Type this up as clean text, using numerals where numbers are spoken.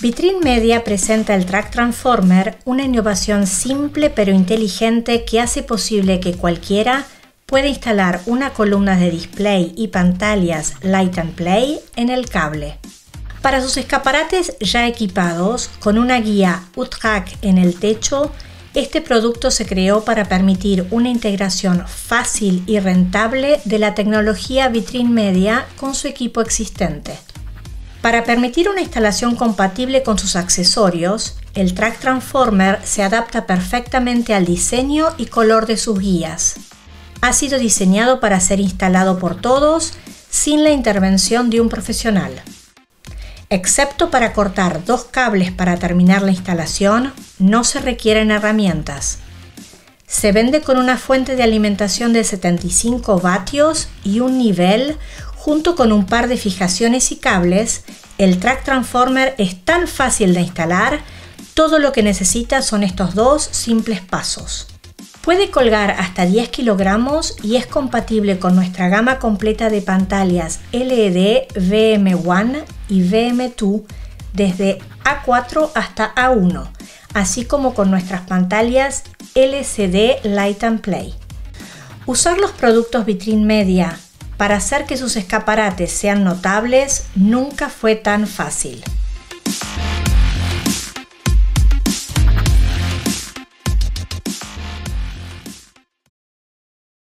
Vitrine Media presenta el Track Transformer, una innovación simple pero inteligente que hace posible que cualquiera pueda instalar una columna de display y pantallas Light and Play en el cable. Para sus escaparates ya equipados, con una guía U-Track en el techo, este producto se creó para permitir una integración fácil y rentable de la tecnología Vitrine Media con su equipo existente. Para permitir una instalación compatible con sus accesorios, el Track Transformer se adapta perfectamente al diseño y color de sus guías. Ha sido diseñado para ser instalado por todos sin la intervención de un profesional. Excepto para cortar 2 cables para terminar la instalación, no se requieren herramientas. Se vende con una fuente de alimentación de 75 vatios y un nivel. Junto con un par de fijaciones y cables, el Track Transformer es tan fácil de instalar, todo lo que necesita son estos 2 simples pasos. Puede colgar hasta 10 kilogramos y es compatible con nuestra gama completa de pantallas LED VM1 y VM2 desde A4 hasta A1, así como con nuestras pantallas LCD Light and Play. Usar los productos Vitrine Media para hacer que sus escaparates sean notables nunca fue tan fácil.